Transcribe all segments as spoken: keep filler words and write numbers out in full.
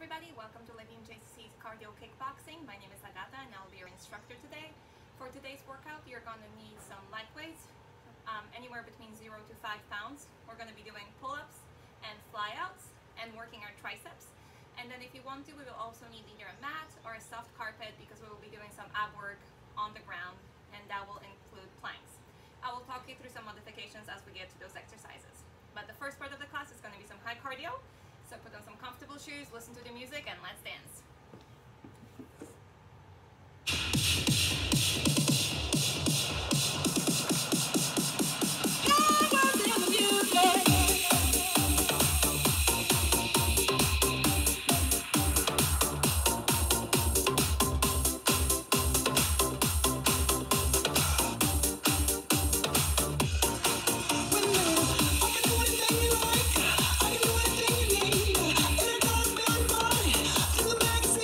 everybody, welcome to Living J C C's Cardio Kickboxing. My name is Agata and I'll be your instructor today. For today's workout, you're going to need some light weights, um, anywhere between zero to five pounds. We're going to be doing pull-ups and flyouts and working our triceps. And then if you want to, we will also need either a mat or a soft carpet because we will be doing some ab work on the ground, and that will include planks. I will talk you through some modifications as we get to those exercises. But the first part of the class is going to be some high cardio. So put on some comfortable shoes, listen to the music, and let's dance. Back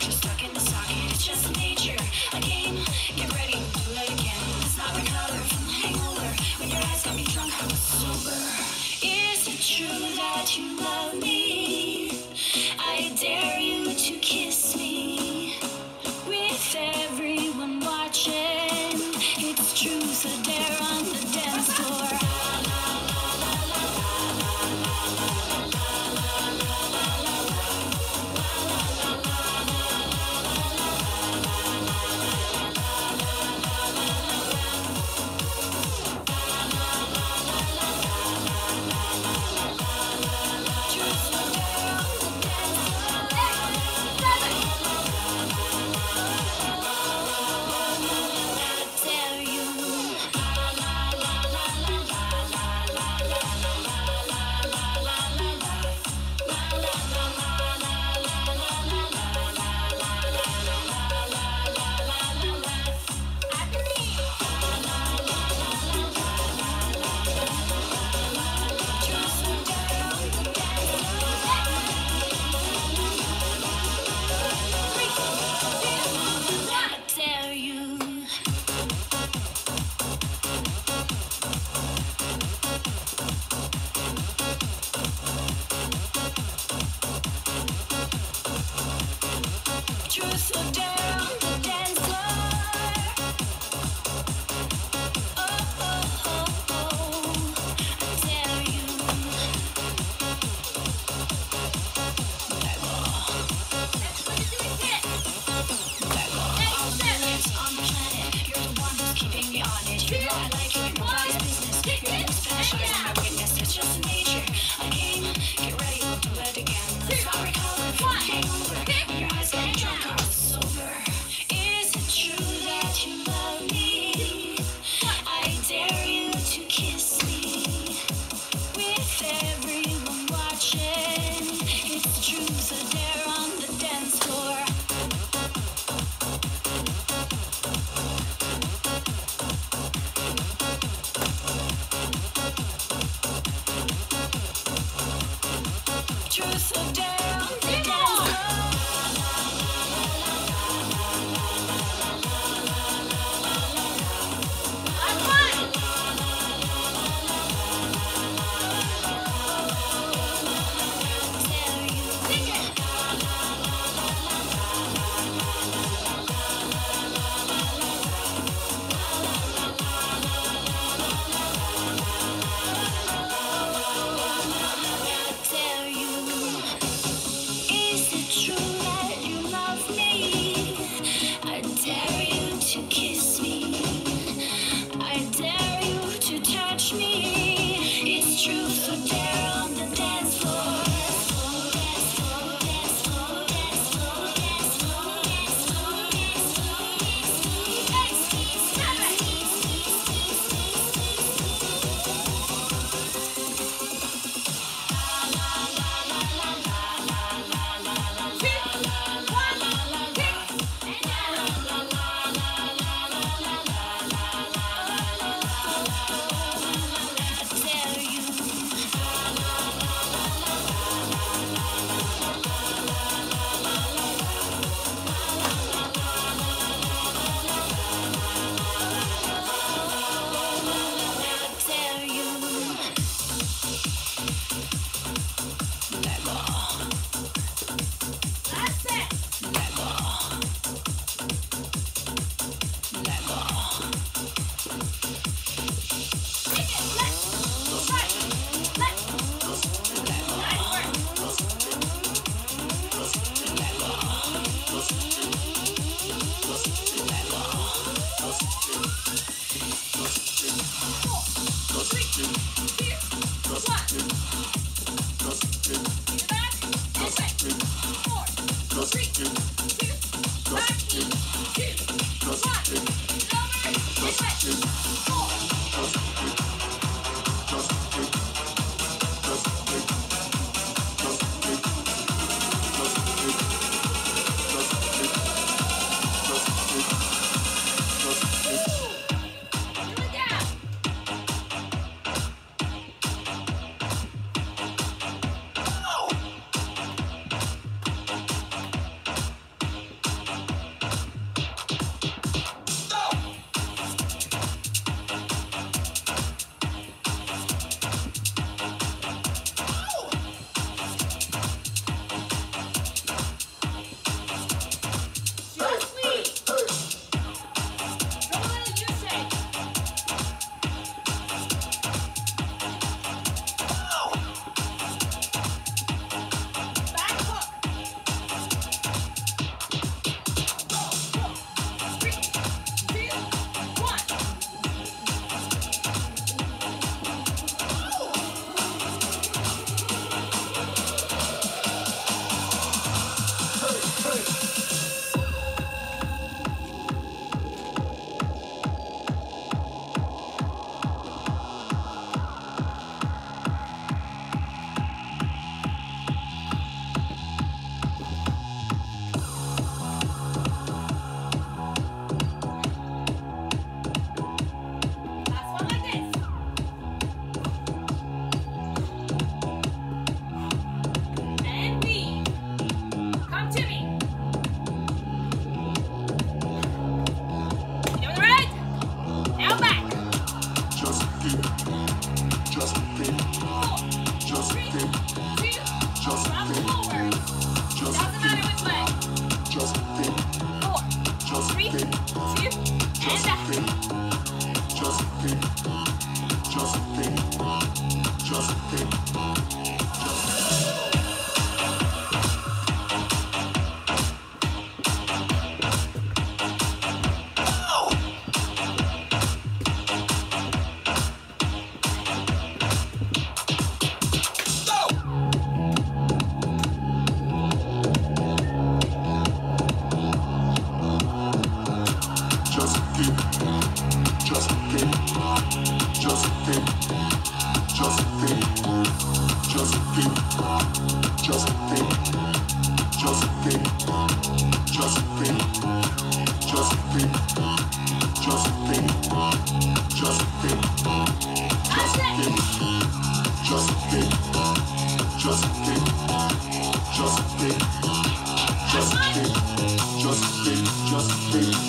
just stuck in the socket. It's just nature. A game, get ready, do it again. Let's not recover from the hangover. When your eyes got me drunk, I was sober. Is it true that you love me? I dare you to kiss me. With everyone watching, it's truth or dare on the dance floor.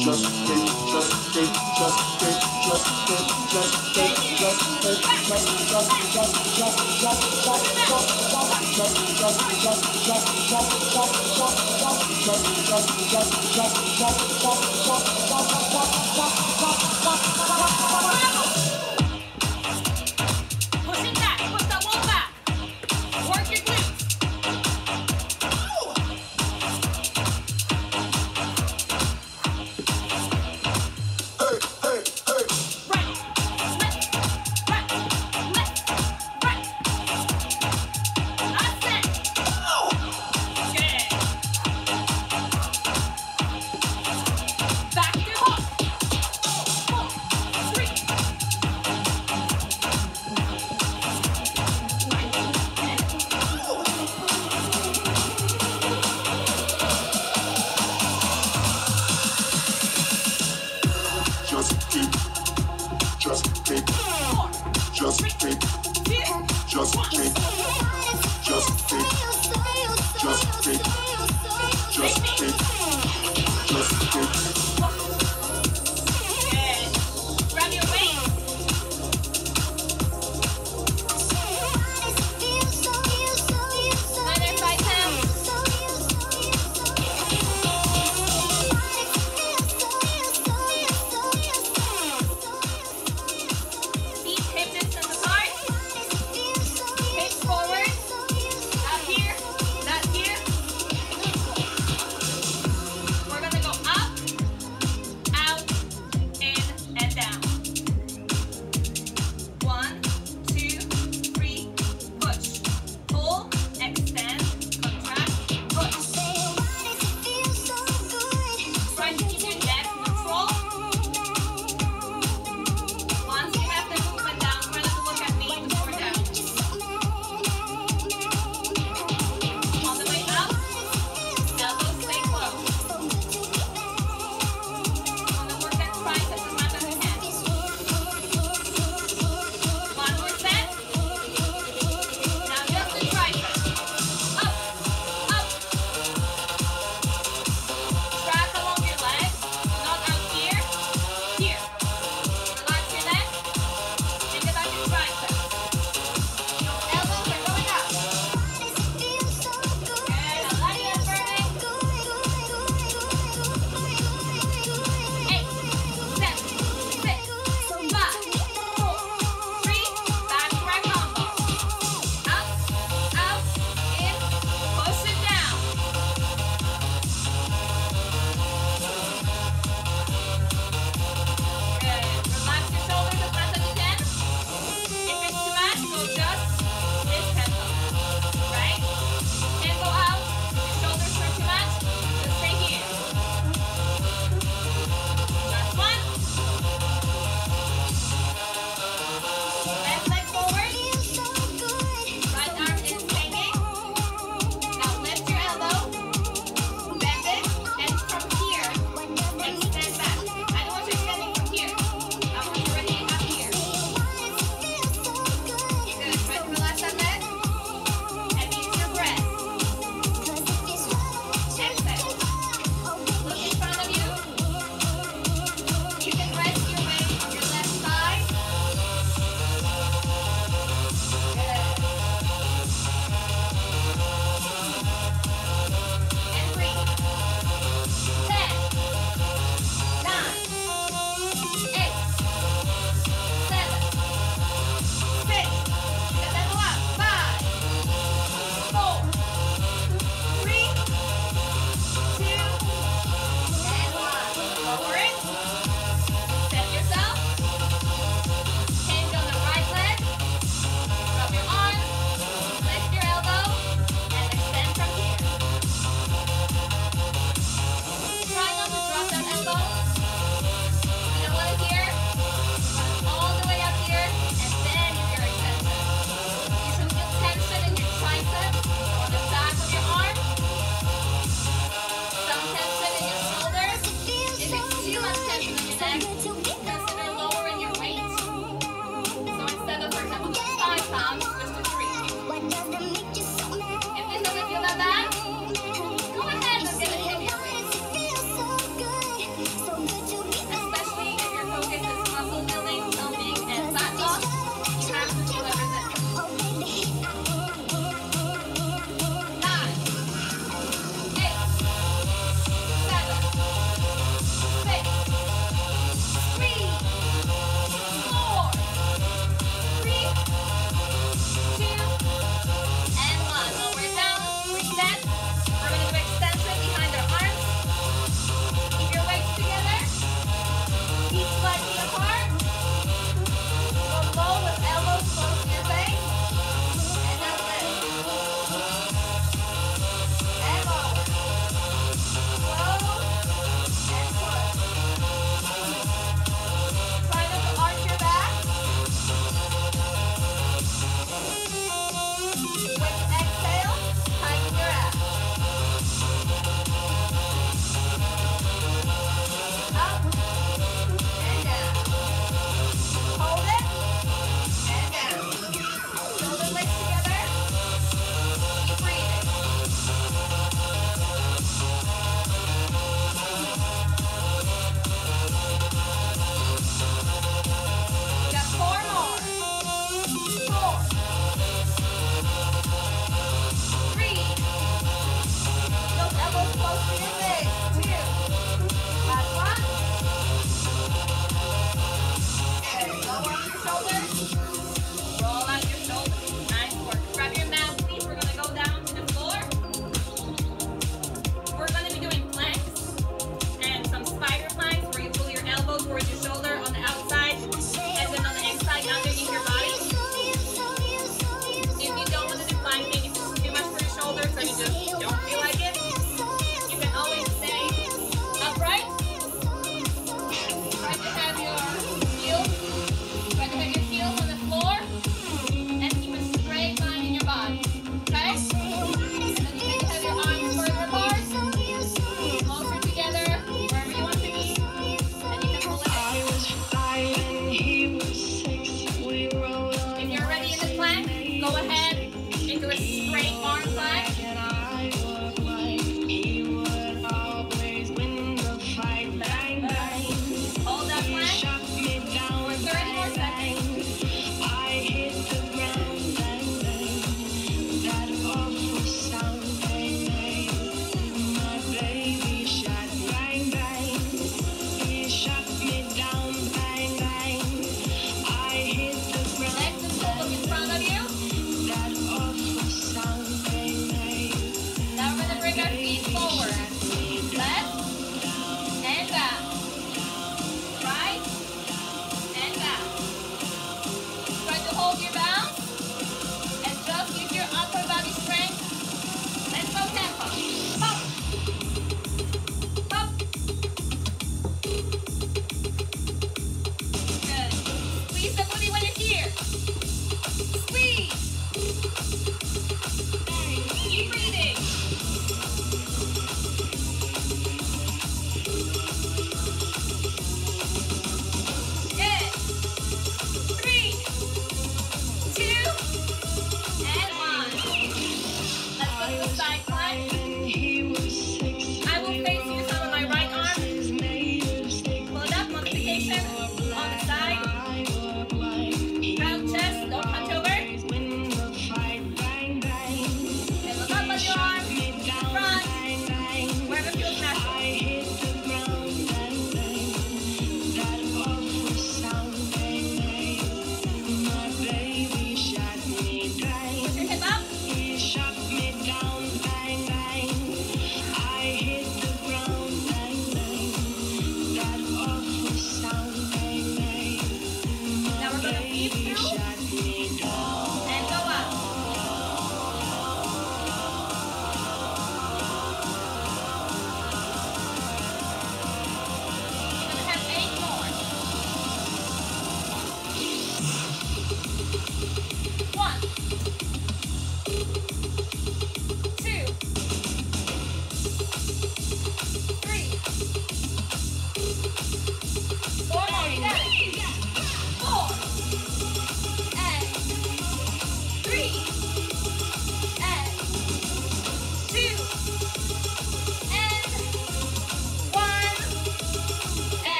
Pushing back, push that wall back. Work your glutes.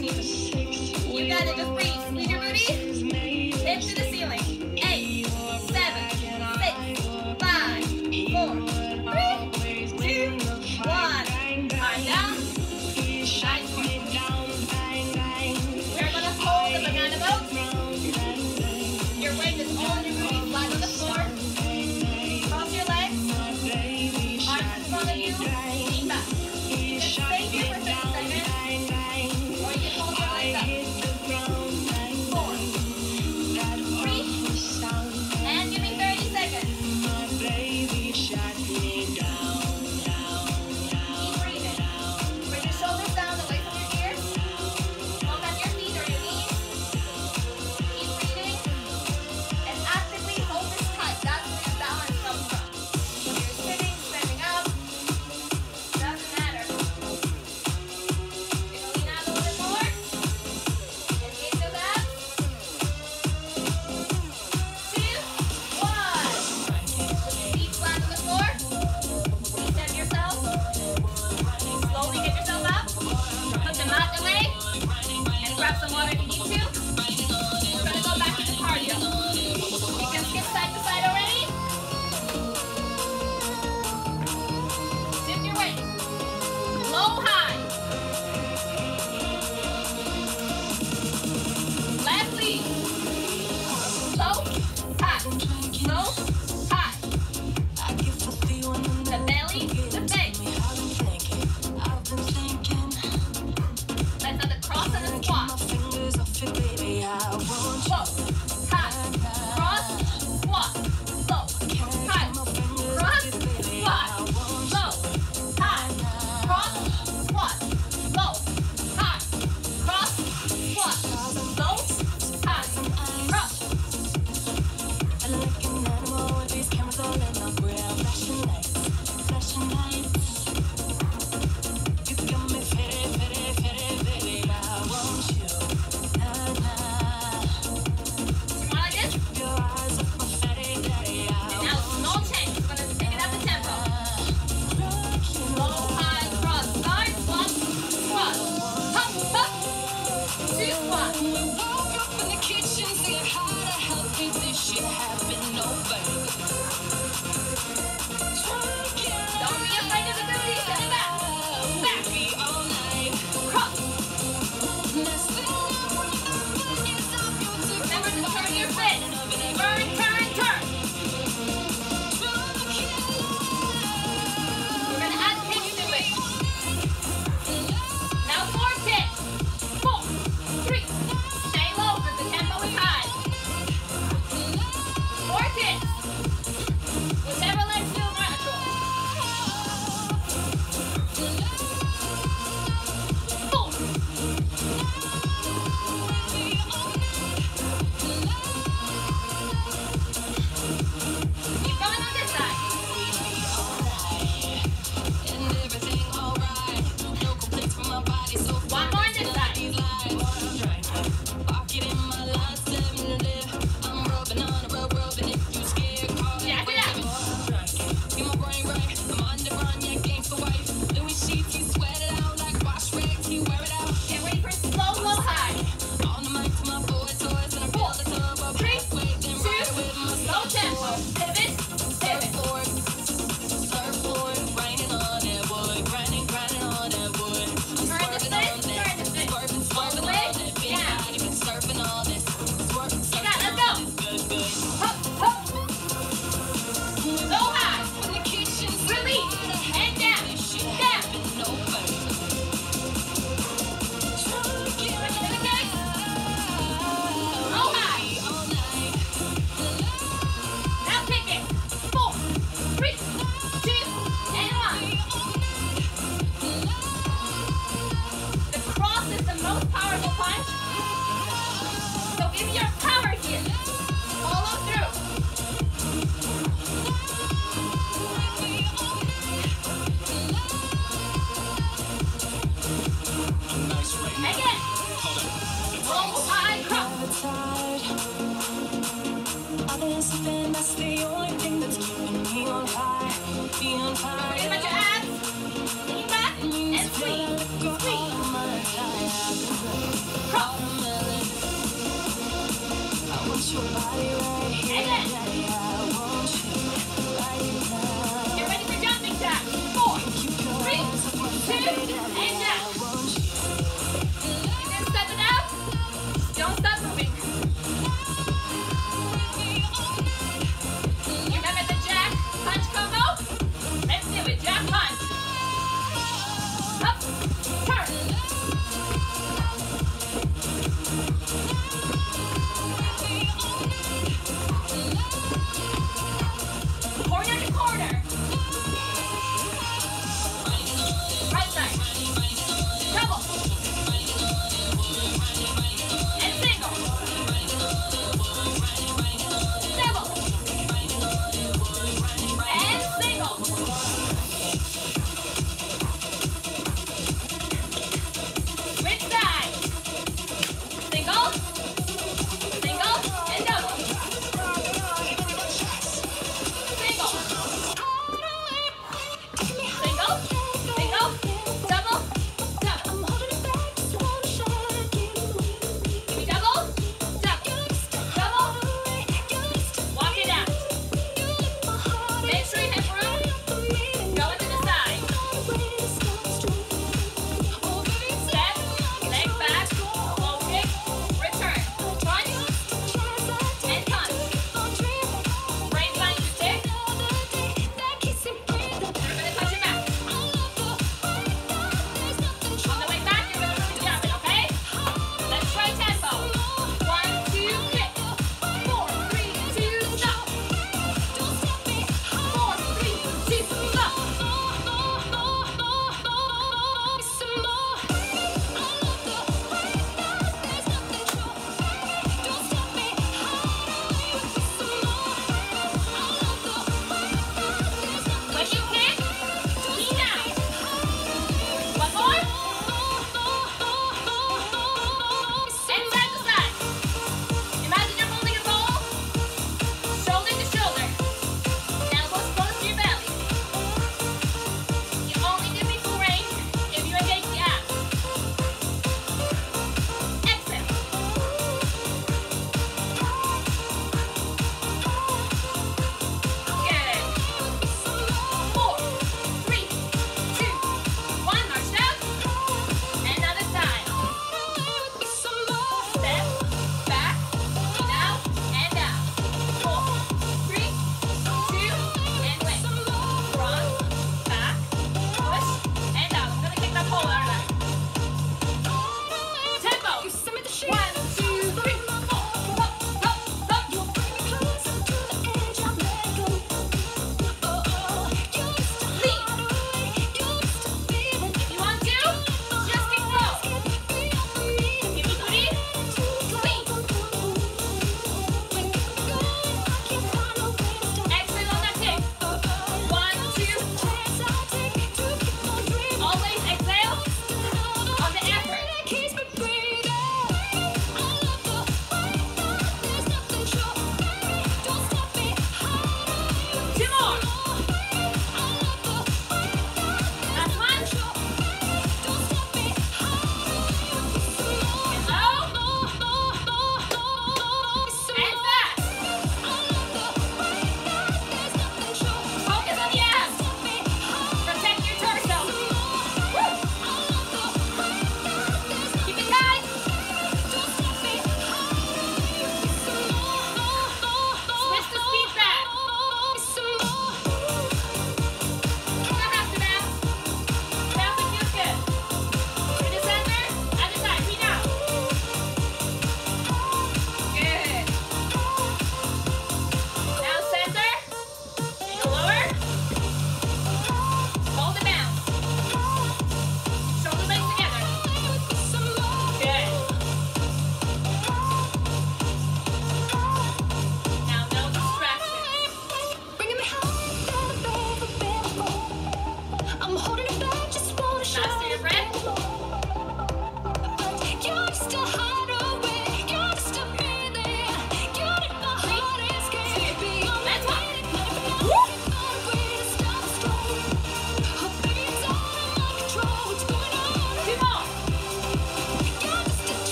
fourteen. You got it, just breathe. Squeeze your booty. Hips to the ceiling. Eight, seven, six, five, four, three, two, one. Arm down. Nice one. We're gonna hold the banana boat. Your weight is all in your booty, flat on the floor. Cross your legs. Arms in front of you. Lean back. You can stay here for thirty seconds, or you can hold your legs up. Four, three, and give me thirty seconds. Keep breathing. Bring your shoulders down away from your ears. Don't have your feet or your knees. Keep breathing. And actively hold this tight. That's where your balance comes from. If you're sitting, standing up, doesn't matter. You're gonna lean out a little bit more. Engage those abs. Two, one. Feet flat on the floor. Reset yourself. Slowly get yourself up. Put the mat away. And grab some water if you need to. We're gonna go back to the cardio. You can skip side to side already. Shift your weight. Low, high. Left lead. Low, high. Low, high. The belly, the face. Let's have the cross and the squat. Low, high. Cross, squat. Low, high. Cross, squat. Low, high. Cross, squat. Low, high. Cross, squat. Low, high. Cross. More like this. And now small change. We're gonna take it up the tempo. Low, high, cross, side, squat, squat. Hop, hop. Two squat. Don't be afraid of the booty. Send it back. Back. Cross. Remember to turn your fist. Turn, turn, turn. We're gonna add kicks to it. Now four kicks. Four, three. Stay low because the tempo is high. Four kicks. Whichever leg feels natural. Four. Keep going on this side. One more on this side. Jack it up. Get ready for slow, low, high. Four, three, two, slow tempo. Pivot, pivot. Turn the fist, turn the fist. All the way down. You got it, let's go. Hop, hop. Low, high. Release. And down. Down. Ready for the kicks? Low, high. Now kick it. Four, three, two, and one. The cross is the most powerful punch. So give me your power here. Follow through. Again. Low, high, cross. That's the only thing that's keeping me on high, be on high. Forget about your abs. Lean back and squeeze. Squeeze. All of my time.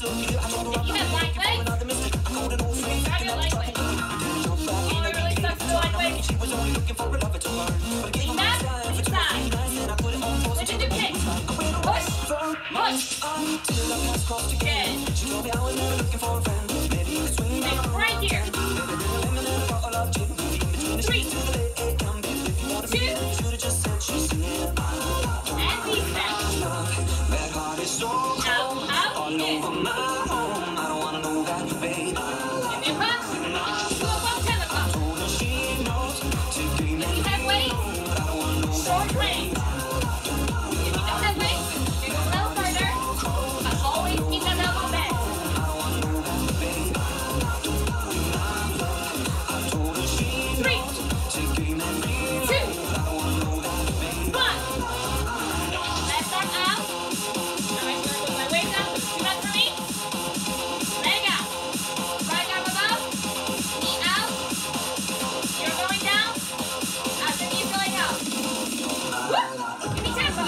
If you have light legs, grab your light legs. Oh, it really sucks for the light legs. Lean back, to the side. Switch into kick. Push, push. Good. Stay right here. Three, two, and reset. Out, out, in. Give me a punch. Do a pump, ten pump. If you have weights, short range. If you don't have weights, you go a little further, but always keep that elbow bent. Three, two, one. Left arm out. All right, so with my weight down, do that for me. Leg out. Right arm above. Knee out. You're going down. As the knee's going up. Woo! Give me tempo.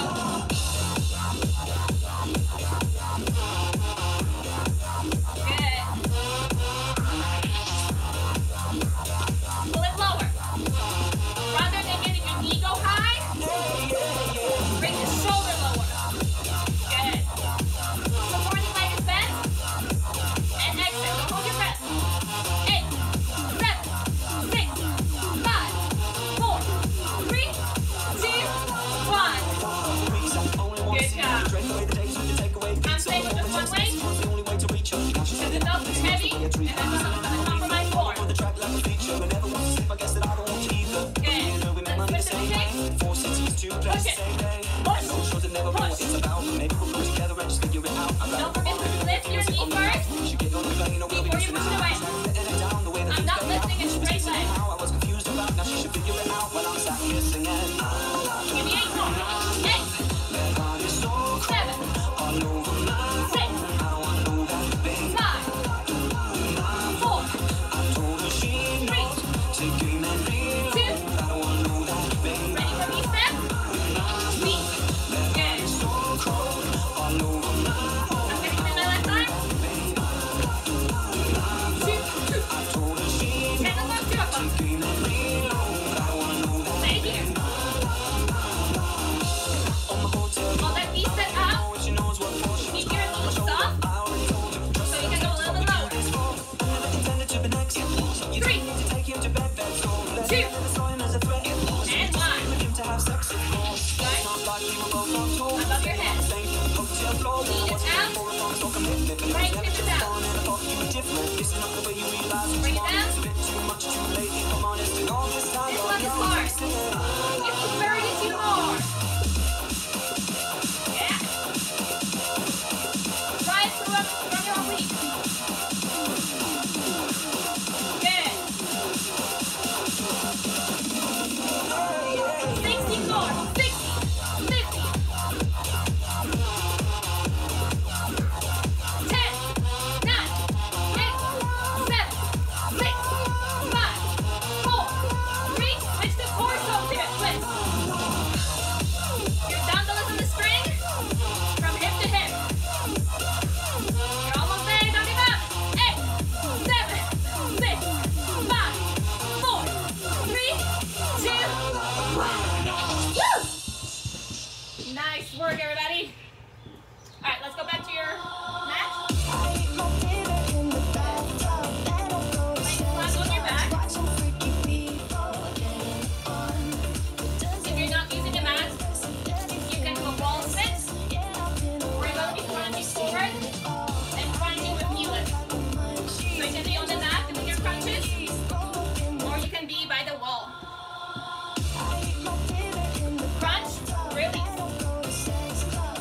Good. Pull it lower. Rather than getting your knee go high, bring the shoulder lower. Good. Supporting leg is bent. And exhale. Don't hold your breath. Eight, seven, six, five, four, three, two, one. Good job. I'm staying with just one weight. Because the belt is heavy, and then we're going to compromise form. Good. Let's switch to the kick. Push it. Push. Push. Don't forget to lift your knee first before you push it away. I'm not lifting a straight leg. Give me eight more. Eight. Seven. Six. Five. Four. Three. Two. Ready for me, step? Sweep. Good. I'm getting in my left arm. Two, two. Ten of them, two of them. Stay here. Hold that knee set up. Keep your knee soft so you can go a little bit lower. Three, two, and one. Right? Above your head. Knee is out. Right hip is out. Bring it down. This one is hard. It's thirty-two more. Yeah. Try it through up from your oblique. Good. sixty more. sixty. fifty. ten. nine. eight. seven. six. five. four. three. Switch the torso to it. Twist. Your dumbbell is on the string from hip to hip. You're almost there. Don't give up. Eight. Seven. Six. Five. Four. Three. Two. One. Woo! Nice work, everybody. All right, let's go back to your mat. Flat on your back. If you're not using a mat, you can do a wall sit. We're going to be crunching forward and crunching with knee lift. So you can be on the mat with your crunches, or you can be by the wall. Crunch, release.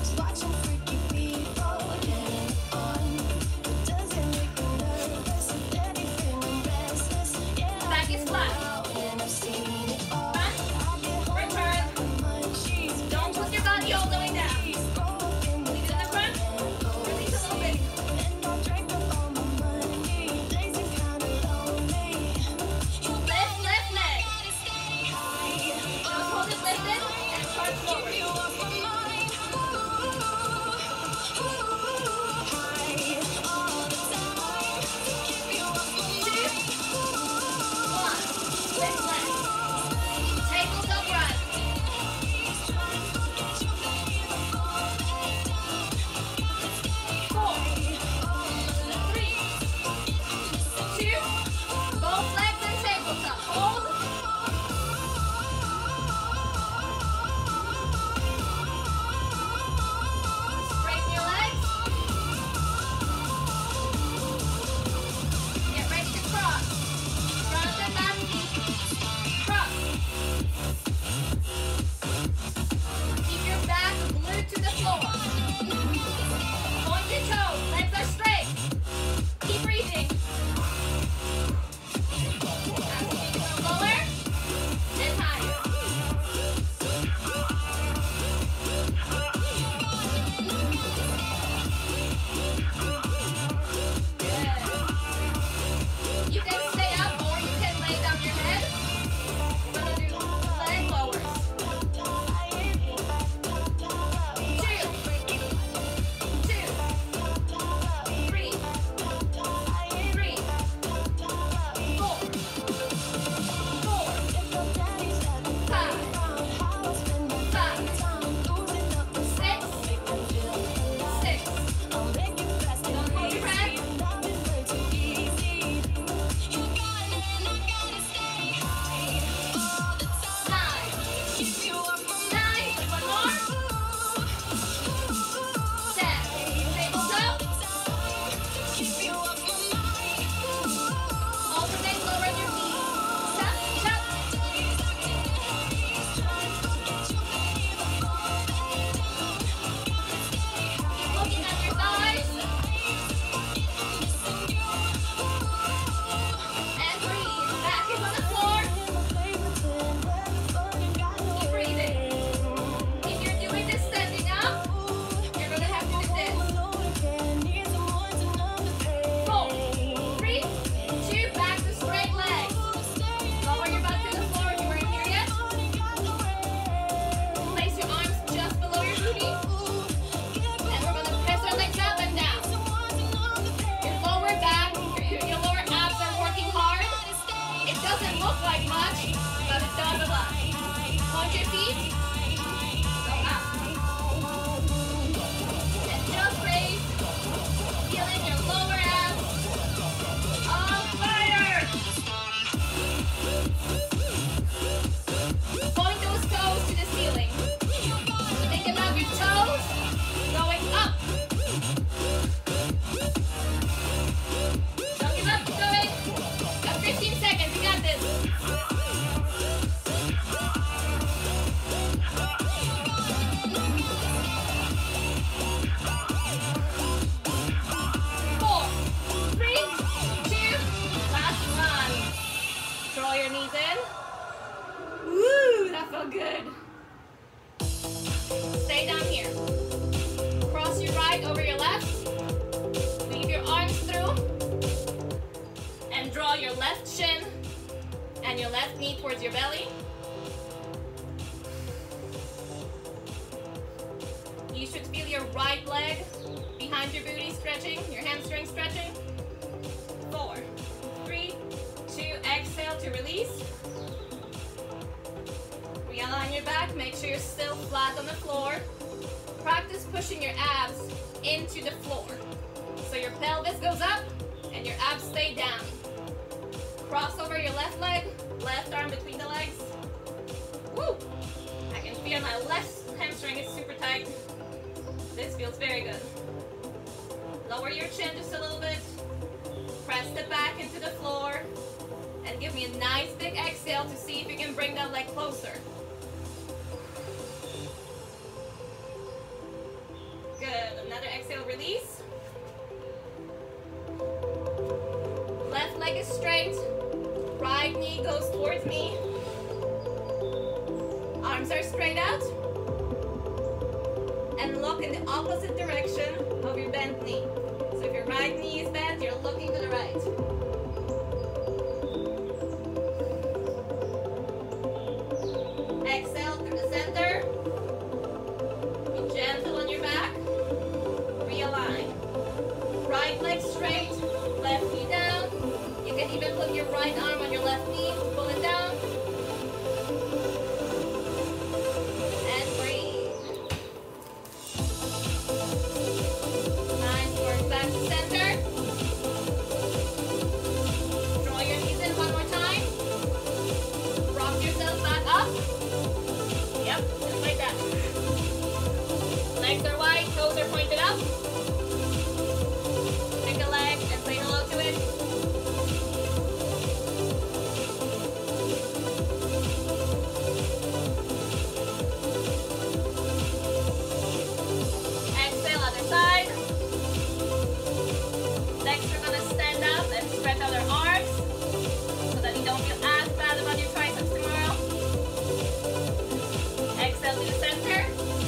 left shin and your left knee towards your belly. You should feel your right leg behind your booty stretching, your hamstring stretching. Four, three, two, exhale to release. Realign your back, make sure you're still flat on the floor. Practice pushing your abs into the floor. So your pelvis goes up and your abs stay down. Cross over your left leg, left arm between the legs. Woo! I can feel my left hamstring is super tight. This feels very good. Lower your chin just a little bit. Press the back into the floor. And give me a nice big exhale to see if you can bring that leg closer. Good. Another exhale, release. Left leg is straight. Right knee goes towards me. Arms are straight out. And look in the opposite direction of your bent knee. So if your right knee is bent, you're looking to the right. Exhale through the center. Be gentle on your back. Realign. Right leg straight, left knee down. You can even put your right arm on your left knee, pull it down. And breathe. Nice work, back to center. Draw your knees in one more time. Rock yourself back up. Yep, just like that. Legs are wide, toes are pointed up. Pick a leg and say hello to it. Exhale, other side. Legs are gonna stand up and stretch out their arms so that you don't feel as bad about your triceps tomorrow. Exhale to the center.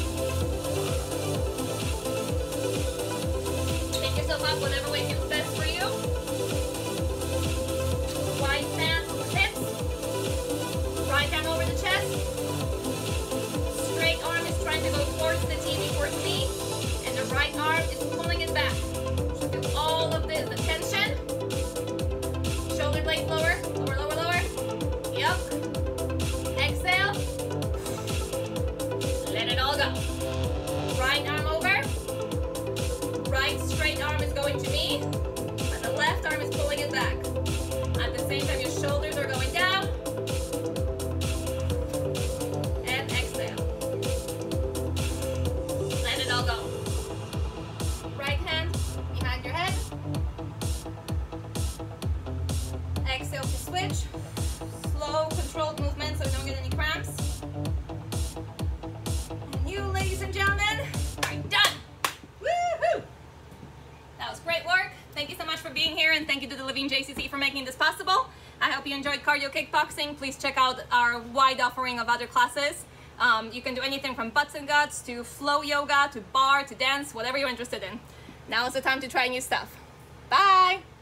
Pick yourself up whatever way feels best for you. Wide stance on the hips. Right hand over the chest. Straight arm is trying to go towards the T V, towards me. And the right arm is pulling it back. So do all of this, the tension. Shoulder blades lower, lower, lower, lower. Yep. Exhale. Let it all go. Right arm over. Right straight arm is going to me. And the left arm is pulling it back. At the same time, your shoulders are going down. And exhale. Let it all go. Right hand behind your head. Exhale to switch. Slow, controlled movement so you don't get any cramps. And you, ladies and gentlemen, are done. Woohoo! That was great work. Thank you so much for being here, and thank you to the Living J C C for making this possible. I hope you enjoyed cardio kickboxing. Please check out our wide offering of other classes. Um, you can do anything from butts and guts to flow yoga to bar to dance, whatever you're interested in. Now is the time to try new stuff. Bye!